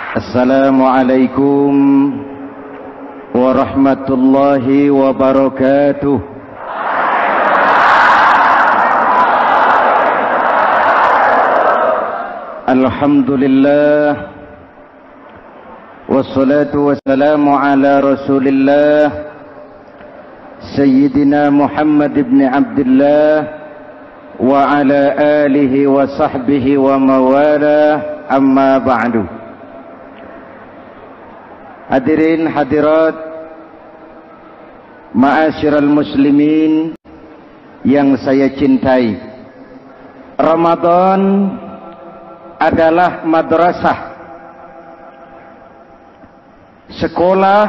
Assalamualaikum warahmatullahi wabarakatuh. Alhamdulillah wassalatu wassalamu ala Rasulillah Sayyidina Muhammad ibn Abdullah wa ala alihi wa sahbihi wa mawala, amma ba'du. Hadirin hadirat ma'asyiral muslimin yang saya cintai, Ramadan adalah madrasah, sekolah,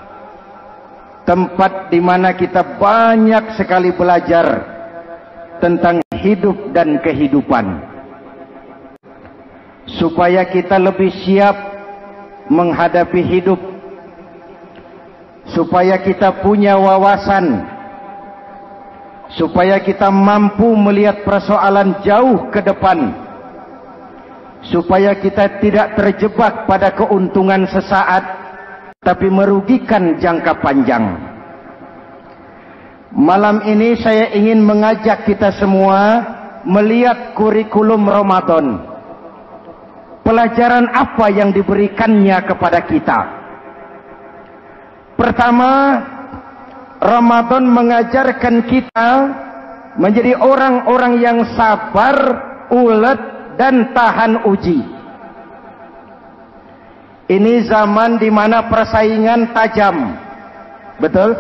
tempat di mana kita banyak sekali belajar tentang hidup dan kehidupan, supaya kita lebih siap menghadapi hidup, supaya kita punya wawasan, supaya kita mampu melihat persoalan jauh ke depan, supaya kita tidak terjebak pada keuntungan sesaat tapi merugikan jangka panjang. Malam ini saya ingin mengajak kita semua melihat kurikulum Ramadan. Pelajaran apa yang diberikannya kepada kita? Pertama, Ramadan mengajarkan kita menjadi orang-orang yang sabar, ulet, dan tahan uji. Ini zaman di mana persaingan tajam. Betul?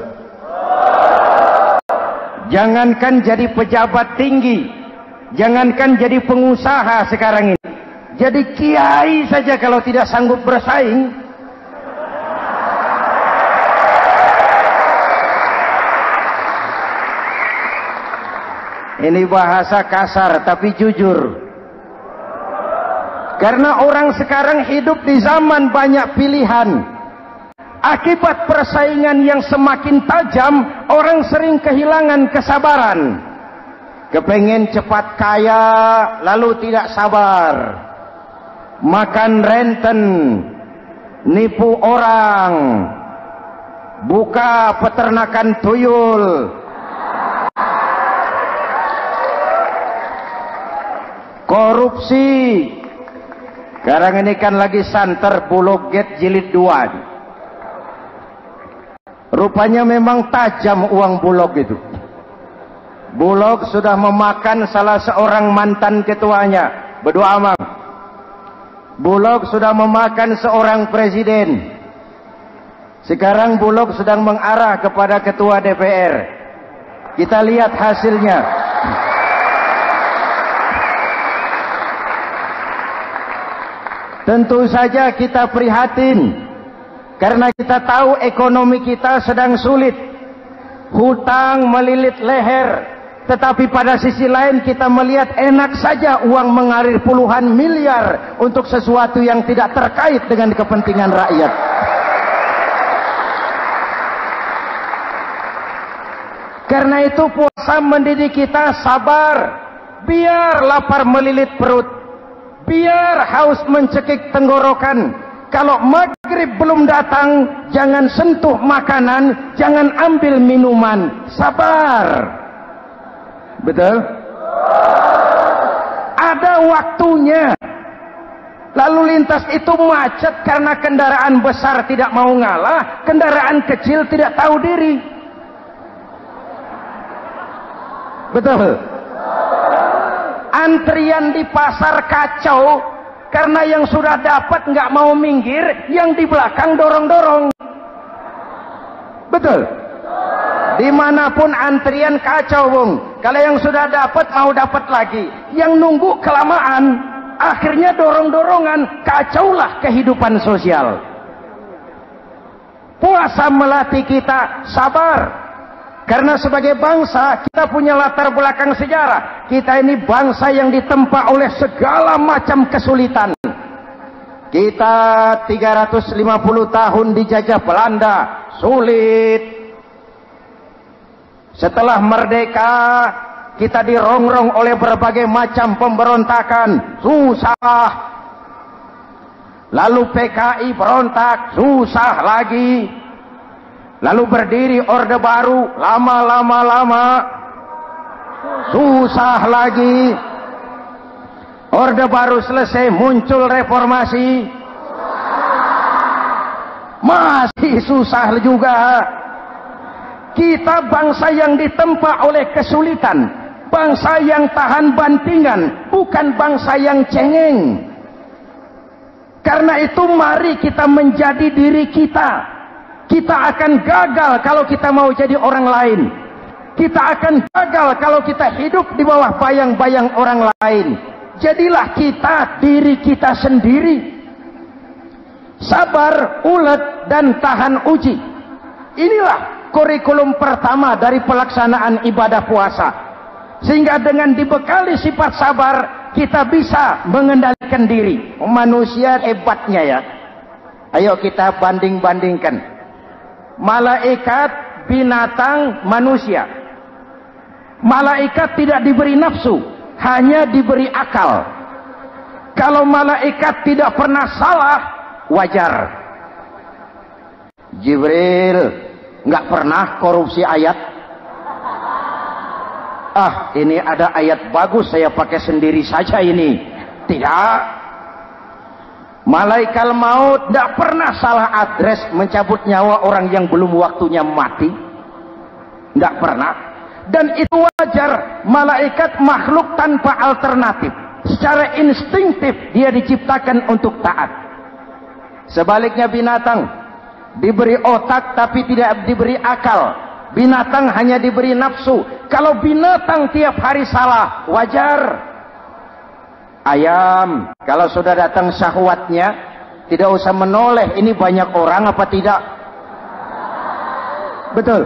Jangankan jadi pejabat tinggi, jangankan jadi pengusaha sekarang ini, jadi kiai saja kalau tidak sanggup bersaing, ini bahasa kasar tapi jujur. Karena orang sekarang hidup di zaman banyak pilihan. Akibat persaingan yang semakin tajam, orang sering kehilangan kesabaran. Kepengen cepat kaya, lalu tidak sabar. Makan renten, nipu orang, buka peternakan tuyul, korupsi. Sekarang ini kan lagi santer Bulog Gate jilid 2. Rupanya memang tajam uang Bulog itu. Bulog sudah memakan salah seorang mantan ketuanya. Berdoa amang. Bulog sudah memakan seorang presiden. Sekarang Bulog sedang mengarah kepada ketua DPR. Kita lihat hasilnya. Tentu saja kita prihatin, karena kita tahu ekonomi kita sedang sulit. Hutang melilit leher, tetapi pada sisi lain kita melihat enak saja uang mengalir puluhan miliar untuk sesuatu yang tidak terkait dengan kepentingan rakyat. Karena itu puasa mendidik kita sabar, biar lapar melilit perut, biar haus mencekik tenggorokan. Kalau maghrib belum datang, jangan sentuh makanan, jangan ambil minuman. Sabar. Betul? Ada waktunya. Lalu lintas itu macet karena kendaraan besar tidak mau ngalah, kendaraan kecil tidak tahu diri. Betul? Antrian di pasar kacau karena yang sudah dapat nggak mau minggir, yang di belakang dorong-dorong. Betul? Dimanapun antrian kacau, Bung. Kalau yang sudah dapat mau dapat lagi, yang nunggu kelamaan, akhirnya dorong-dorongan, kacaulah kehidupan sosial. Puasa melatih kita sabar. Karena sebagai bangsa kita punya latar belakang sejarah. Kita ini bangsa yang ditempa oleh segala macam kesulitan. Kita 350 tahun dijajah Belanda, sulit. Setelah merdeka, kita dirongrong oleh berbagai macam pemberontakan, susah. Lalu PKI berontak, susah lagi. Lalu berdiri Orde Baru, lama-lama susah lagi. Orde Baru selesai, muncul reformasi, masih susah juga. Kita bangsa yang ditempa oleh kesulitan, bangsa yang tahan bantingan, bukan bangsa yang cengeng. Karena itu mari kita menjadi diri kita. Kita akan gagal kalau kita mau jadi orang lain. Kita akan gagal kalau kita hidup di bawah bayang-bayang orang lain. Jadilah kita diri kita sendiri. Sabar, ulet, dan tahan uji. Inilah kurikulum pertama dari pelaksanaan ibadah puasa. Sehingga dengan dibekali sifat sabar, kita bisa mengendalikan diri. Manusia hebatnya ya. Ayo kita banding-bandingkan. Malaikat, binatang, manusia. Malaikat tidak diberi nafsu, hanya diberi akal. Kalau malaikat tidak pernah salah, wajar. Jibril nggak pernah korupsi ayat. Ini ada ayat bagus, saya pakai sendiri saja ini. Tidak. Malaikat maut tidak pernah salah adres mencabut nyawa orang yang belum waktunya mati. Tidak pernah. Dan itu wajar. Malaikat makhluk tanpa alternatif. Secara instinktif dia diciptakan untuk taat. Sebaliknya binatang diberi otak tapi tidak diberi akal. Binatang hanya diberi nafsu. Kalau binatang tiap hari salah, wajar. Ayam, kalau sudah datang syahwatnya, tidak usah menoleh. Ini banyak orang apa tidak? Betul.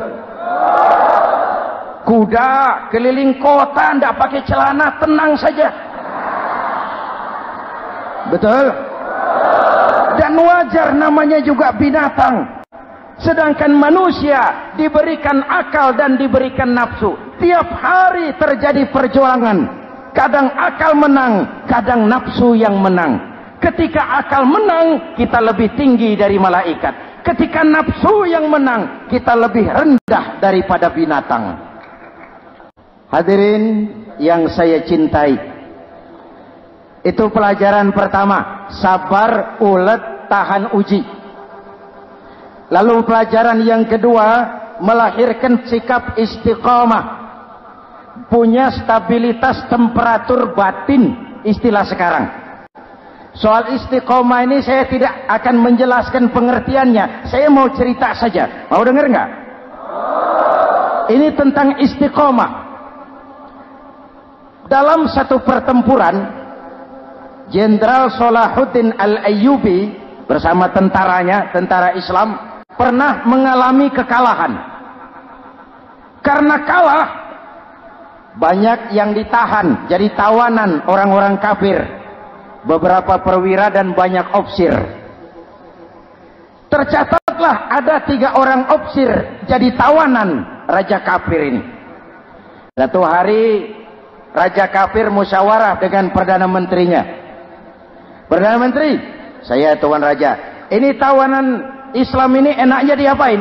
Kuda keliling kota, tidak pakai celana, tenang saja. Betul. Dan wajar, namanya juga binatang. Sedangkan manusia diberikan akal dan diberikan nafsu. Tiap hari terjadi perjuangan. Kadang akal menang, kadang nafsu yang menang. Ketika akal menang, kita lebih tinggi dari malaikat. Ketika nafsu yang menang, kita lebih rendah daripada binatang. Hadirin yang saya cintai, itu pelajaran pertama, sabar, ulet, tahan uji. Lalu pelajaran yang kedua, melahirkan sikap istiqomah, punya stabilitas temperatur batin, istilah sekarang. Soal istiqomah ini saya tidak akan menjelaskan pengertiannya, saya mau cerita saja. Mau dengar nggak? Ini tentang istiqomah. Dalam satu pertempuran, Jenderal Salahuddin Al-Ayyubi bersama tentaranya, tentara Islam, pernah mengalami kekalahan. Karena kalah, banyak yang ditahan jadi tawanan orang-orang kafir, beberapa perwira dan banyak ofsir. Tercatatlah ada 3 orang ofsir jadi tawanan raja kafir ini. Satu hari raja kafir musyawarah dengan perdana menterinya. Perdana menteri, saya tuan raja, ini tawanan Islam ini enaknya diapain?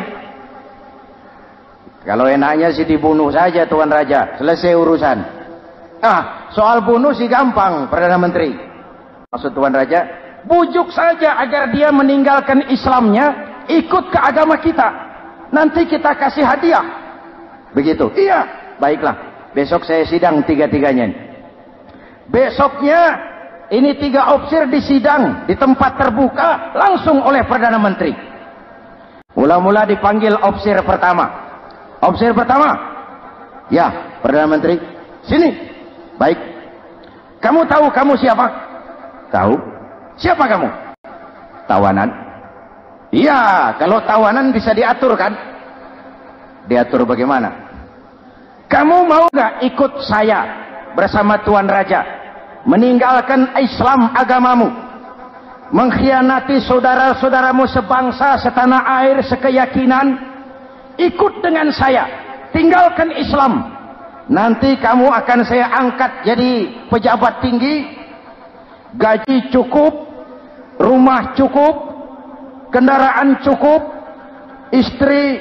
Kalau enaknya sih dibunuh saja tuan raja, selesai urusan. Soal bunuh sih gampang, perdana menteri. Maksud tuan raja, bujuk saja agar dia meninggalkan Islamnya, ikut ke agama kita. Nanti kita kasih hadiah. Begitu. Iya, baiklah. Besok saya sidang 3-3-nya. Besoknya ini 3 ofsir disidang di tempat terbuka langsung oleh perdana menteri. Mula-mula dipanggil ofsir pertama. Ofsir pertama, ya perdana menteri, sini. Baik. Kamu tahu kamu siapa? Tahu. Siapa kamu? Tawanan. Iya, kalau tawanan bisa diatur kan? Diatur bagaimana? Kamu mau nggak ikut saya bersama tuan raja meninggalkan Islam agamamu, mengkhianati saudara-saudaramu sebangsa, setanah air, sekeyakinan? Ikut dengan saya, tinggalkan Islam. Nanti kamu akan saya angkat jadi pejabat tinggi, gaji cukup, rumah cukup, kendaraan cukup, istri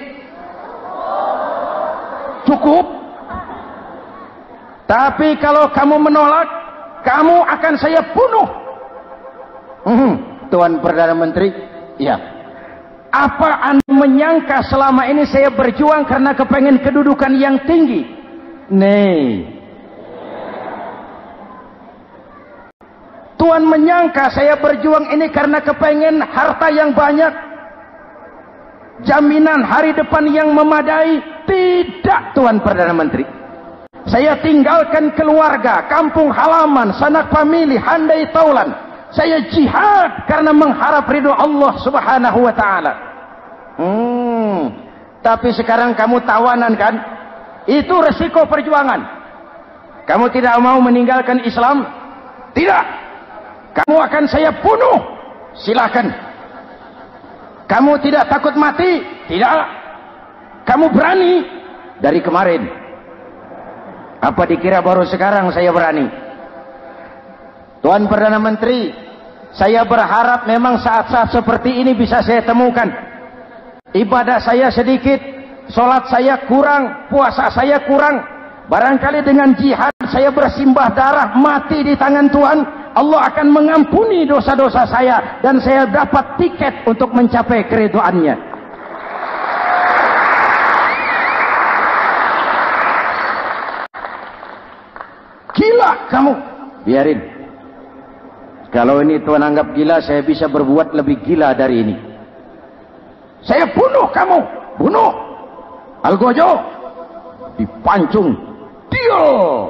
cukup. Tapi kalau kamu menolak, kamu akan saya bunuh. Tuan Perdana Menteri, ya. Apa Anda menyangka selama ini saya berjuang karena kepengen kedudukan yang tinggi? Nih. Tuan menyangka saya berjuang ini karena kepengen harta yang banyak, jaminan hari depan yang memadai? Tidak, Tuan Perdana Menteri. Saya tinggalkan keluarga, kampung halaman, sanak famili, handai taulan. Saya jihad karena mengharap ridho Allah Subhanahu wa ta'ala. Tapi sekarang kamu tawanan kan? Itu resiko perjuangan. Kamu tidak mau meninggalkan Islam? Tidak. Kamu akan saya bunuh. Silakan. Kamu tidak takut mati? Tidak. Kamu berani? Dari kemarin. Apa dikira baru sekarang saya berani? Tuan Perdana Menteri, saya berharap memang saat-saat seperti ini bisa saya temukan. Ibadah saya sedikit, sholat saya kurang, puasa saya kurang. Barangkali dengan jihad saya bersimbah darah, mati di tangan Tuhan, Allah akan mengampuni dosa-dosa saya dan saya dapat tiket untuk mencapai keridhaannya. Gila kamu, biarin. Kalau ini Tuan anggap gila, saya bisa berbuat lebih gila dari ini. Saya bunuh kamu, bunuh. Algojo dipancung, deal.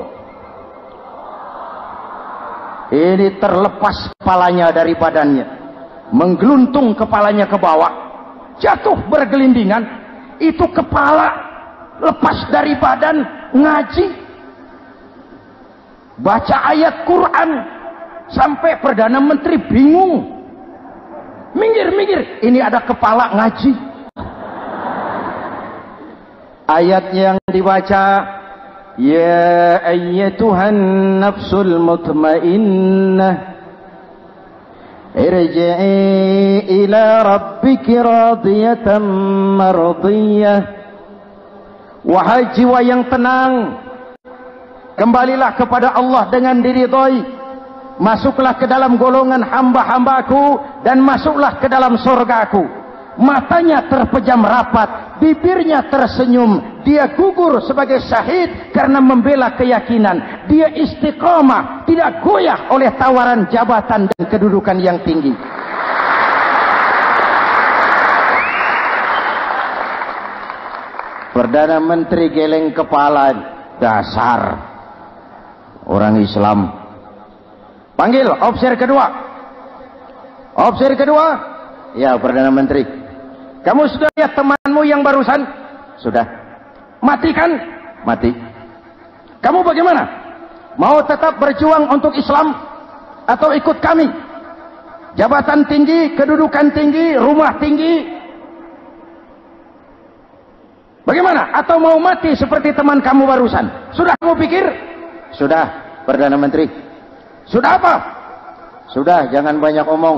Ini terlepas kepalanya dari badannya, menggeluntung kepalanya ke bawah, jatuh bergelindingan. Itu kepala lepas dari badan, ngaji, baca ayat Quran, sampai Perdana Menteri bingung. Minggir, ini ada kepala ngaji. Ayatnya yang dibaca, ya ayyatuhan nafsul mutmainnah irji'i ila rabbiki radiyatan mardiyah. Wahai jiwa yang tenang, kembalilah kepada Allah dengan diridhai. Masuklah ke dalam golongan hamba-hambaku dan masuklah ke dalam surgaku. Matanya terpejam rapat, bibirnya tersenyum. Dia gugur sebagai syahid karena membela keyakinan. Dia istiqamah, tidak goyah oleh tawaran jabatan dan kedudukan yang tinggi. Perdana Menteri geleng kepala, dasar orang Islam. Panggil officer kedua. Officer kedua. Ya, Perdana Menteri. Kamu sudah lihat temanmu yang barusan? Sudah. Mati kan? Mati. Kamu bagaimana? Mau tetap berjuang untuk Islam atau ikut kami? Jabatan tinggi, kedudukan tinggi, rumah tinggi. Bagaimana? Atau mau mati seperti teman kamu barusan? Sudah kamu pikir? Sudah, Perdana Menteri. Sudah apa? Sudah, jangan banyak omong.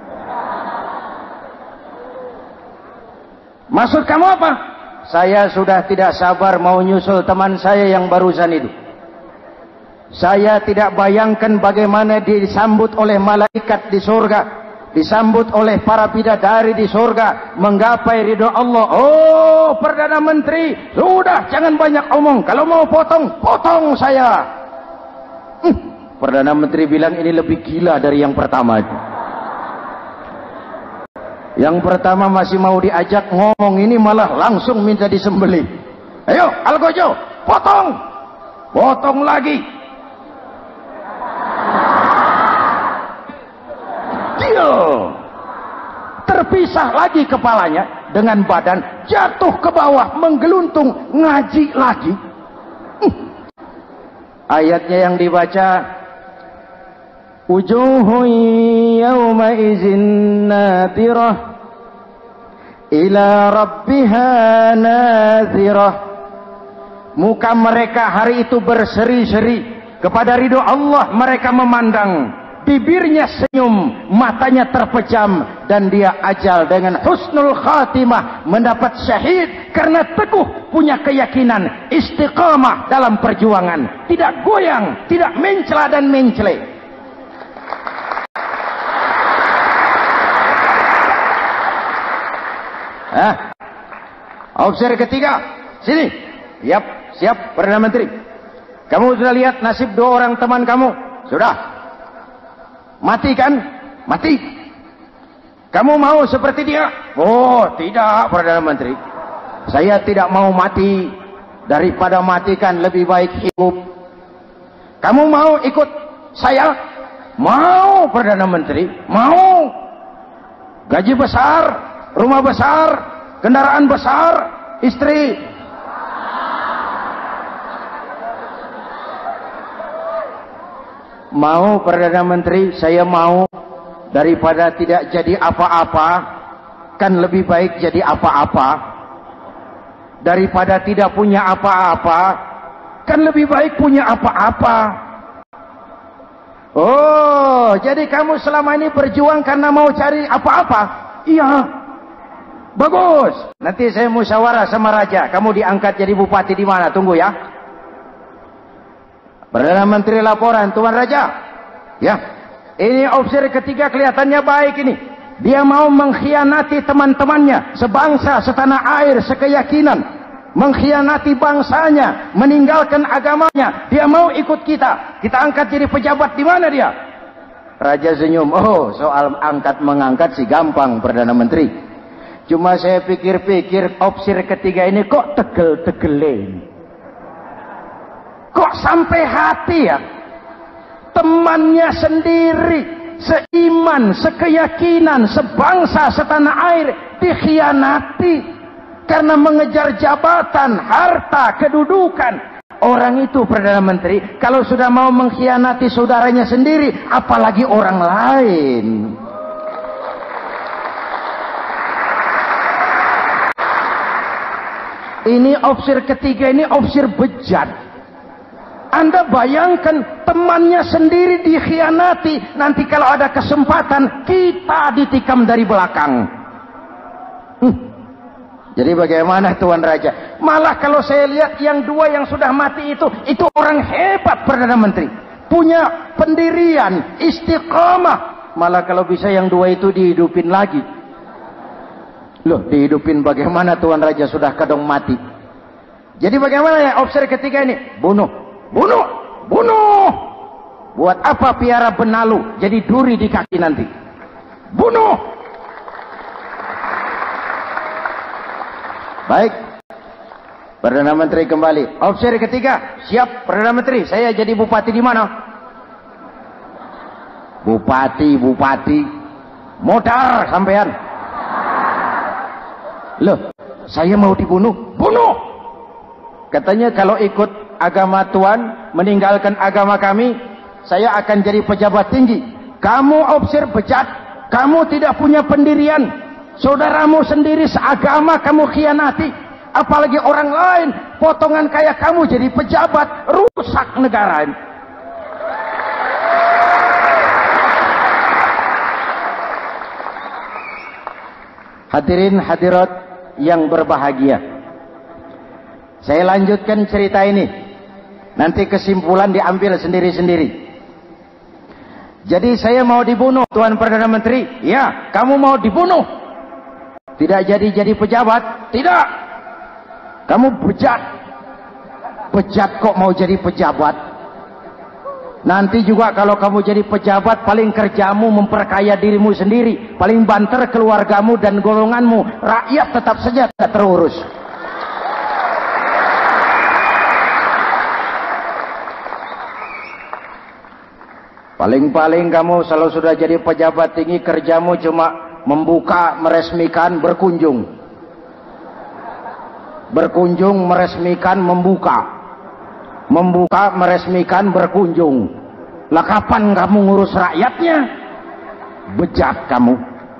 Maksud kamu apa? Saya sudah tidak sabar mau nyusul teman saya yang barusan itu. Saya tidak bayangkan bagaimana disambut oleh malaikat di surga, disambut oleh para bidadari di surga, menggapai ridho Allah. Oh, Perdana Menteri, sudah jangan banyak omong. Kalau mau potong, potong saya. Perdana Menteri bilang ini lebih gila dari yang pertama itu. Yang pertama masih mau diajak ngomong, ini malah langsung minta disembelih. Ayo, Algojo, potong. Potong lagi. Deal. Terpisah lagi kepalanya dengan badan, jatuh ke bawah, menggeluntung, ngaji lagi. Ayatnya yang dibaca, wujuhun yawma izin nadirah ila rabbiha nazirah. Muka mereka hari itu berseri-seri kepada ridho Allah. Mereka memandang bibirnya senyum, matanya terpejam, dan dia ajal dengan husnul khatimah, mendapat syahid karena teguh punya keyakinan, istiqamah dalam perjuangan, tidak goyang, tidak mencela dan mencele. Opsi ketiga, sini. Yap, siap Perdana Menteri. Kamu sudah lihat nasib 2 orang teman kamu? Sudah. Mati kan? Mati. Kamu mau seperti dia? Oh, tidak Perdana Menteri. Saya tidak mau mati. Daripada mati kan lebih baik hidup. Kamu mau ikut saya? Mau Perdana Menteri. Mau. Gaji besar, rumah besar, kendaraan besar, istri. Mau Perdana Menteri, saya mau. Daripada tidak jadi apa-apa, kan lebih baik jadi apa-apa. Daripada tidak punya apa-apa, kan lebih baik punya apa-apa. Oh, jadi kamu selama ini berjuang karena mau cari apa-apa? Iya. Bagus. Nanti saya musyawarah sama raja. Kamu diangkat jadi bupati di mana? Tunggu ya. Perdana Menteri laporan, Tuan Raja. Ya. Ini opsi ketiga kelihatannya baik ini. Dia mau mengkhianati teman-temannya, sebangsa, setanah air, sekeyakinan. Mengkhianati bangsanya, meninggalkan agamanya. Dia mau ikut kita. Kita angkat jadi pejabat di mana dia? Raja senyum. Oh, soal angkat mengangkat sih gampang Perdana Menteri. Cuma saya pikir-pikir opsi ketiga ini kok tegel-tegelin. Kok sampai hati ya? Temannya sendiri, seiman, sekeyakinan, sebangsa, setanah air dikhianati karena mengejar jabatan, harta, kedudukan. Orang itu Perdana Menteri kalau sudah mau mengkhianati saudaranya sendiri, apalagi orang lain. Ini opsi ketiga, ini opsi bejat. Anda bayangkan temannya sendiri dikhianati, nanti kalau ada kesempatan kita ditikam dari belakang. Jadi bagaimana Tuan Raja? Malah kalau saya lihat yang 2 yang sudah mati itu orang hebat Perdana Menteri, punya pendirian, istiqamah. Malah kalau bisa yang 2 itu dihidupin lagi. Loh, dihidupin bagaimana Tuan Raja, sudah kadang mati. Jadi bagaimana ya opsi ketiga ini? Bunuh. Bunuh, bunuh. Buat apa piara benalu jadi duri di kaki nanti? Bunuh. Baik, Perdana Menteri kembali. Opsi ketiga, siap Perdana Menteri. Saya jadi bupati di mana? Bupati, modar sampean. Loh, saya mau dibunuh. Bunuh. Katanya kalau ikut agama Tuan, meninggalkan agama kami, saya akan jadi pejabat tinggi. Kamu opsi bejat, kamu tidak punya pendirian, saudaramu sendiri seagama kamu khianati, apalagi orang lain, potongan kayak kamu jadi pejabat, rusak negara ini. Hadirin hadirat yang berbahagia, saya lanjutkan cerita ini. Nanti kesimpulan diambil sendiri-sendiri. Jadi saya mau dibunuh Tuan Perdana Menteri. Ya, kamu mau dibunuh. Tidak jadi pejabat. Tidak. Kamu bejat. Bejat kok mau jadi pejabat. Nanti juga kalau kamu jadi pejabat, paling kerjamu memperkaya dirimu sendiri, paling banter keluargamu dan golonganmu. Rakyat tetap saja tidak terurus. Paling-paling kamu kalau sudah jadi pejabat tinggi, kerjamu cuma membuka, meresmikan, berkunjung. Berkunjung, meresmikan, membuka. Membuka, meresmikan, berkunjung. Lah kapan kamu ngurus rakyatnya? Bejat kamu.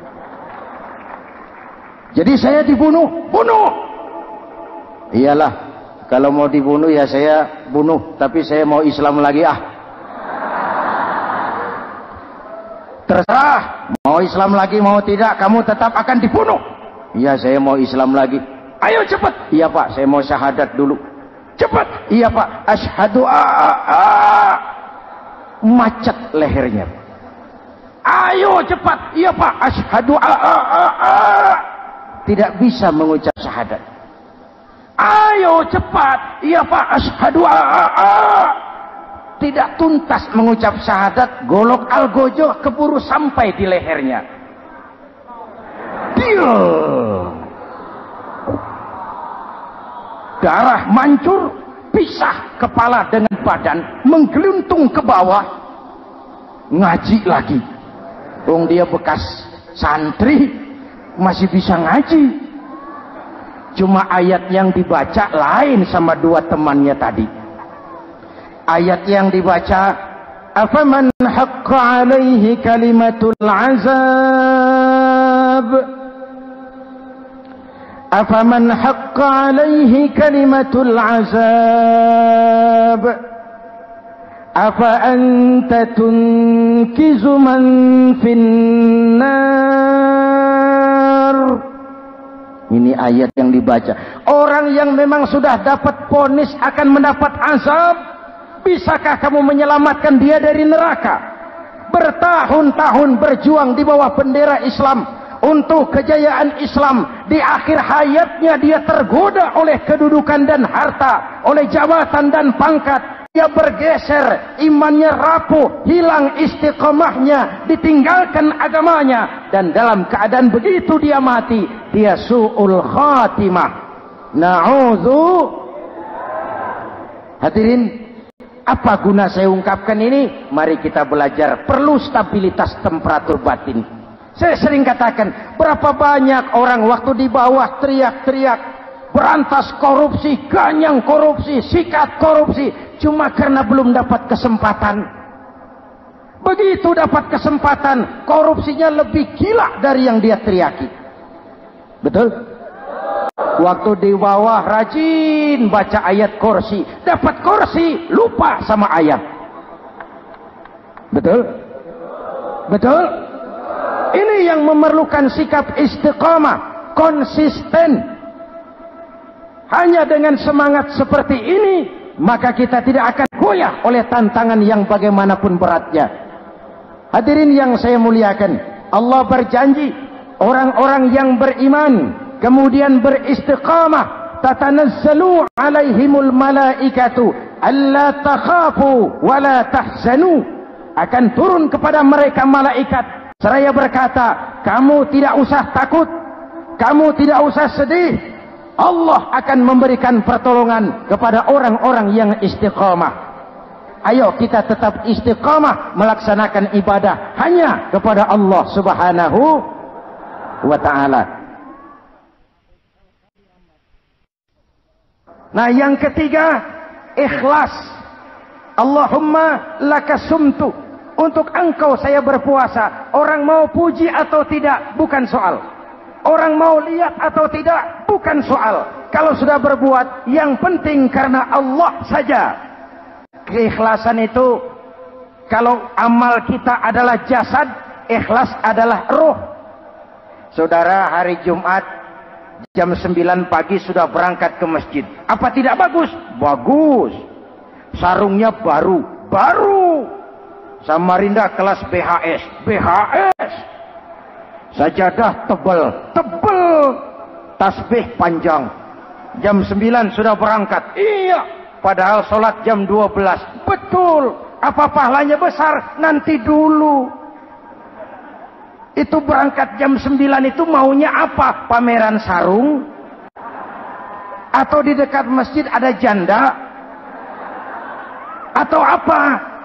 Jadi saya dibunuh, bunuh. Iyalah, kalau mau dibunuh ya saya bunuh, tapi saya mau Islam lagi ah. terserah, mau Islam lagi mau tidak, kamu tetap akan dibunuh. Iya, saya mau Islam lagi. Ayo cepat. Iya Pak, saya mau syahadat dulu. Cepat. Iya Pak, asyhadu macet lehernya. Ayo cepat. Iya Pak, asyhadu tidak bisa mengucap syahadat. Ayo cepat. Iya Pak, asyhadu tidak tuntas mengucap syahadat, golok algojo keburu sampai di lehernya. Darah mancur, pisah kepala dengan badan, menggeluntung ke bawah. Ngaji lagi. Dia bekas santri, masih bisa ngaji. Cuma ayat yang dibaca lain sama dua temannya tadi. Ayat yang dibaca, afaman haqqa alaihi kalimatul azab, afaman haqqa alaihi kalimatul azab, afa anta tunkizu man finnar. Ini ayat yang dibaca. Orang yang memang sudah dapat vonis akan mendapat azab, bisakah kamu menyelamatkan dia dari neraka? Bertahun-tahun berjuang di bawah bendera Islam untuk kejayaan Islam. Di akhir hayatnya dia tergoda oleh kedudukan dan harta, oleh jabatan dan pangkat. Dia bergeser, imannya rapuh, hilang istiqomahnya, ditinggalkan agamanya, dan dalam keadaan begitu dia mati, dia su'ul khatimah. Na'udzu. Hadirin, apa guna saya ungkapkan ini? Mari kita belajar, perlu stabilitas temperatur batin. Saya sering katakan, berapa banyak orang waktu di bawah teriak-teriak berantas korupsi, ganyang korupsi, sikat korupsi, cuma karena belum dapat kesempatan. Begitu dapat kesempatan, korupsinya lebih gila dari yang dia teriaki. Betul? Waktu di bawah rajin baca ayat kursi, dapat kursi, lupa sama ayat. Betul? Betul? Ini yang memerlukan sikap istiqamah, konsisten. Hanya dengan semangat seperti ini, maka kita tidak akan goyah oleh tantangan yang bagaimanapun beratnya. Hadirin yang saya muliakan, Allah berjanji, orang-orang yang beriman, kemudian beristiqamah, tatanazzalu alaihimul malaikatu alla takhafu wa la tahzanu. Akan turun kepada mereka malaikat, seraya berkata, kamu tidak usah takut, kamu tidak usah sedih. Allah akan memberikan pertolongan kepada orang-orang yang istiqamah. Ayo kita tetap istiqamah melaksanakan ibadah hanya kepada Allah Subhanahu wa ta'ala. Nah, yang ketiga, ikhlas. Allahumma lakasumtu, untuk engkau saya berpuasa. Orang mau puji atau tidak bukan soal. Orang mau lihat atau tidak bukan soal. Kalau sudah berbuat, yang penting karena Allah saja. Keikhlasan itu, kalau amal kita adalah jasad, ikhlas adalah roh. Saudara, hari Jumat jam 9 pagi sudah berangkat ke masjid. Apa tidak bagus? Bagus. Sarungnya baru. Samarinda kelas BHS. Sajadah tebal, tasbih panjang. Jam 9 sudah berangkat. Iya, padahal sholat jam 12. Betul. Apa pahalanya besar? Nanti dulu. Itu berangkat jam 9 itu maunya apa? Pameran sarung? Atau di dekat masjid ada janda? Atau apa?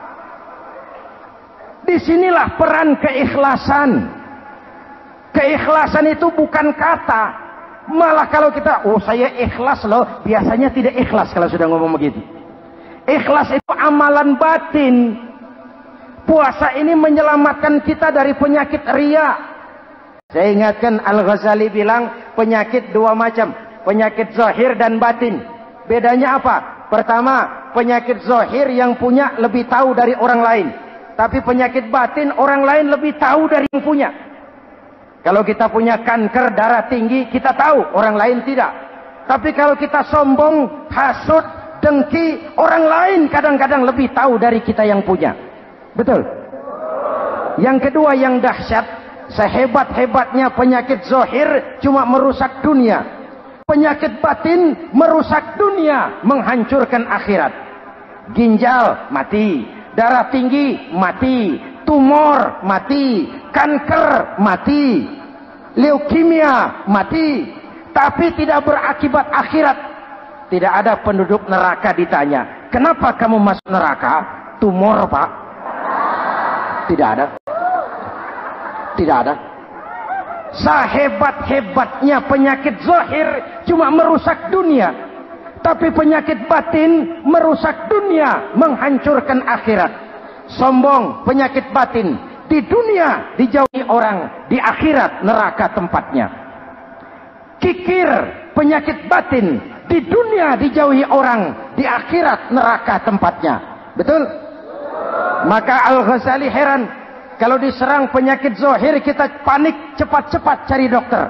Disinilah peran keikhlasan. Keikhlasan itu bukan kata. Malah kalau kita, oh saya ikhlas loh, biasanya tidak ikhlas kalau sudah ngomong begitu. Ikhlas itu amalan batin. Puasa ini menyelamatkan kita dari penyakit riya. Saya ingatkan Al-Ghazali bilang penyakit dua macam, penyakit zahir dan batin. Bedanya apa? Pertama, penyakit zahir yang punya lebih tahu dari orang lain. Tapi penyakit batin orang lain lebih tahu dari yang punya. Kalau kita punya kanker darah tinggi, kita tahu, orang lain tidak. Tapi kalau kita sombong, hasut, dengki, orang lain kadang-kadang lebih tahu dari kita yang punya. Betul? Yang kedua yang dahsyat, sehebat-hebatnya penyakit zahir cuma merusak dunia. Penyakit batin merusak dunia, menghancurkan akhirat. Ginjal mati, darah tinggi mati, tumor mati, kanker mati, leukemia mati, tapi tidak berakibat akhirat. Tidak ada penduduk neraka ditanya, kenapa kamu masuk neraka? Tumor, Pak. Tidak ada. Tidak ada. Sehebat-hebatnya penyakit zahir cuma merusak dunia, tapi penyakit batin merusak dunia, menghancurkan akhirat. Sombong, penyakit batin, di dunia dijauhi orang, di akhirat neraka tempatnya. Kikir, penyakit batin, di dunia dijauhi orang, di akhirat neraka tempatnya. Betul? Maka Al-Ghazali heran, kalau diserang penyakit zahir kita panik, cepat-cepat cari dokter.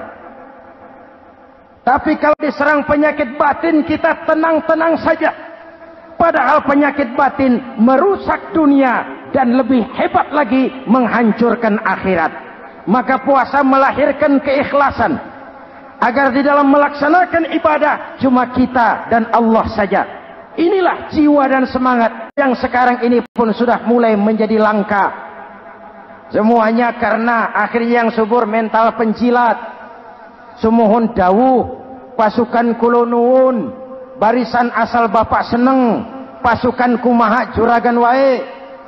Tapi kalau diserang penyakit batin kita tenang-tenang saja. Padahal penyakit batin merusak dunia dan lebih hebat lagi menghancurkan akhirat. Maka puasa melahirkan keikhlasan, agar di dalam melaksanakan ibadah cuma kita dan Allah saja. Inilah jiwa dan semangat yang sekarang ini pun sudah mulai menjadi langka. Semuanya karena akhirnya yang subur mental penjilat. Sumuhun dawuh, pasukan kulonuun, barisan asal bapak seneng, pasukan kumaha juragan wae,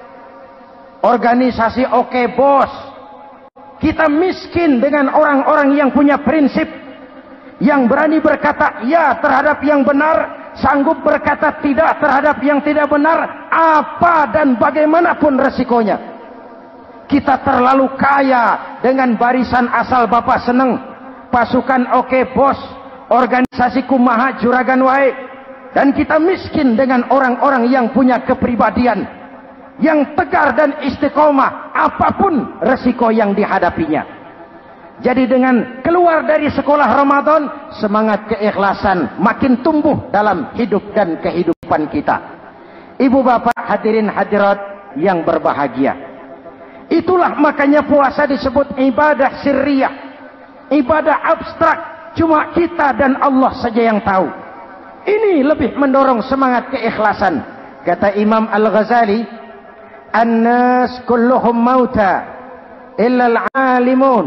organisasi oke bos. Kita miskin dengan orang-orang yang punya prinsip, yang berani berkata ya terhadap yang benar, sanggup berkata tidak terhadap yang tidak benar, apa dan bagaimanapun resikonya. Kita terlalu kaya dengan barisan asal bapak seneng, pasukan oke bos, organisasi kumaha juragan wae, dan kita miskin dengan orang-orang yang punya kepribadian, yang tegar dan istiqomah apapun resiko yang dihadapinya. Jadi dengan keluar dari sekolah Ramadan, semangat keikhlasan makin tumbuh dalam hidup dan kehidupan kita. Ibu bapak hadirin hadirat yang berbahagia, itulah makanya puasa disebut ibadah sirriyah, ibadah abstrak, cuma kita dan Allah saja yang tahu. Ini lebih mendorong semangat keikhlasan. Kata Imam Al-Ghazali, "An-nas kulluhum mauta illa al-alimun,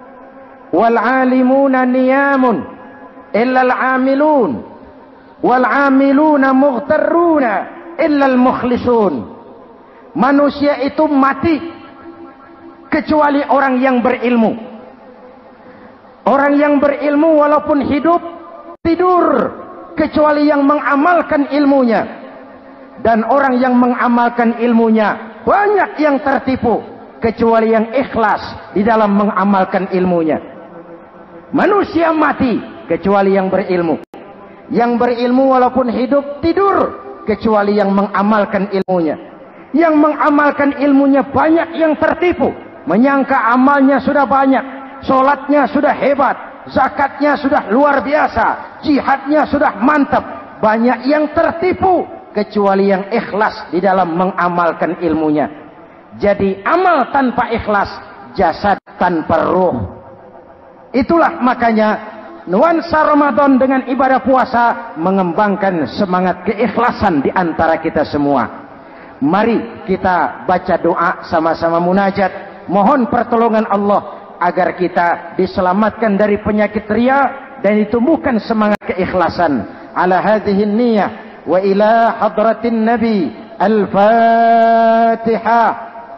wal-alimuna niyamun illa al-amilun, wal-amiluna mughtarruna illa al-mukhlisun." Manusia itu mati kecuali orang yang berilmu. Orang yang berilmu walaupun hidup tidur kecuali yang mengamalkan ilmunya. Dan orang yang mengamalkan ilmunya banyak yang tertipu kecuali yang ikhlas di dalam mengamalkan ilmunya. Manusia mati kecuali yang berilmu. Yang berilmu walaupun hidup tidur kecuali yang mengamalkan ilmunya. Yang mengamalkan ilmunya banyak yang tertipu, menyangka amalnya sudah banyak, sholatnya sudah hebat, zakatnya sudah luar biasa, jihadnya sudah mantap. Banyak yang tertipu kecuali yang ikhlas di dalam mengamalkan ilmunya. Jadi amal tanpa ikhlas, jasad tanpa ruh. Itulah makanya nuansa Ramadan dengan ibadah puasa mengembangkan semangat keikhlasan di antara kita semua. Mari kita baca doa sama-sama munajat, mohon pertolongan Allah agar kita diselamatkan dari penyakit riya dan ditumbuhkan semangat keikhlasan. Ala hadhihi niyyah wa ila hadratin nabi. Al-Fatihah.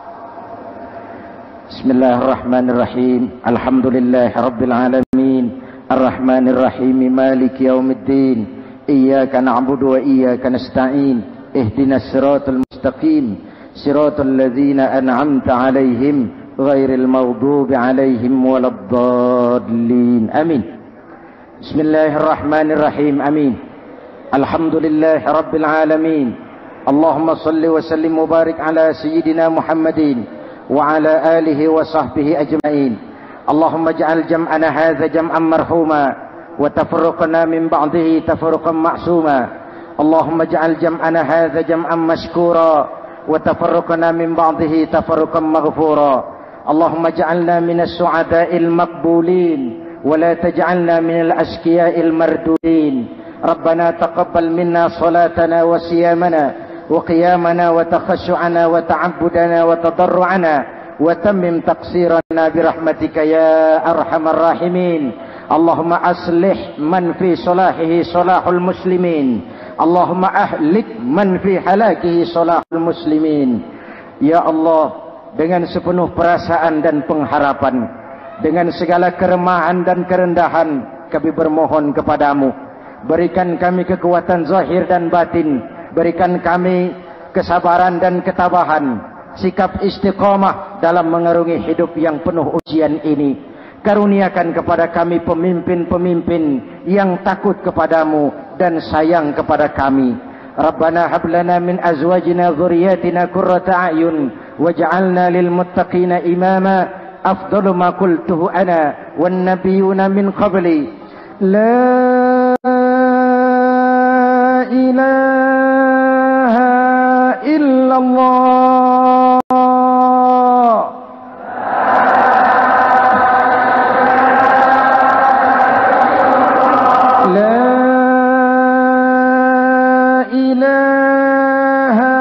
Bismillahirrahmanirrahim. Alhamdulillahi rabbil alamin. Ar-Rahmanir Rahim. Maliki yaumiddin. Iyyaka na'budu wa iyyaka nasta'in. Ihdinas siratal mustaqim. Siratal ladzina an'amta 'alaihim ghairil maghdubi 'alaihim waladdallin. Amin. Bismillahirrahmanirrahim. Amin. Alhamdulillahi rabbil alamin. Allahumma salli wa sallim mubarak ala sayyidina Muhammadin wa ala alihi wa sahbihi ajma'in. Allahumma ja'al jam'ana hadha jam'an marhuma wa tafarruqana min ba'dihi tafarruqan ma'suma. Allahumma ja'al jam'ana hadha jam'an mashkura wa tafarruqana min ba'dihi tafarruqan maghfura. Allahumma ja'alna minas su'ada'il maqbulin wa la taj'alna minal ashqiya'il mardudin. Rabbana taqabbal minna salatana wa siyamana وقيامنا وتخشعنا وتعبدنا وتضرعنا وتمم تقصيرنا برحمتك يا أرحم الراحمين. اللهم أصلح من في صلاحه صلاح المسلمين. اللهم أهلك من في هلاكه صلاح المسلمين. Ya Allah, dengan sepenuh perasaan dan pengharapan, dengan segala keremahan dan kerendahan, kami bermohon kepadamu, berikan kami kekuatan zahir dan batin. Berikan kami kesabaran dan ketabahan, sikap istiqamah dalam mengarungi hidup yang penuh ujian ini. Karuniakan kepada kami pemimpin-pemimpin yang takut kepadamu dan sayang kepada kami. Rabbana hab lana min azwajina dzurriyyatina qurrata a'yun waj'alna lil muttaqina imama. Afdalu ma qultuhu ana wan nabiyyuna min qabli. La ilaha illallah. La ilaha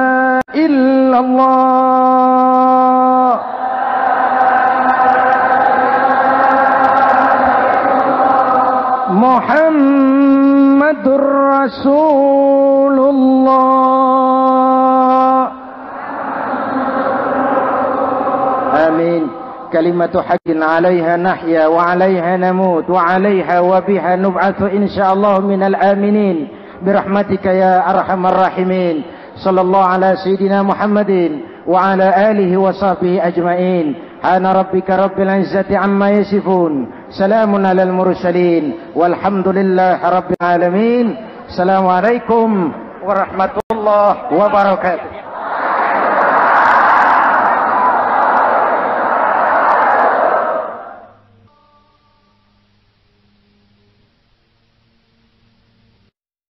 illallah. Muhammadur Rasulullah. Amin. Kalimatu haqqin 'alaiha nahya wa 'alaiha namut wa 'alaiha wa biha nub'atsu insyaallah minal aminin birahmatika ya arhamar rahimin. Sallallahu ala sayyidina Muhammadin wa ala alihi wa sahbihi ajma'in. Ana rabbika rabbil izzati amma yasifun. Salamun alal mursalin walhamdulillahi rabbil alamin. Assalamualaikum warahmatullahi wabarakatuh.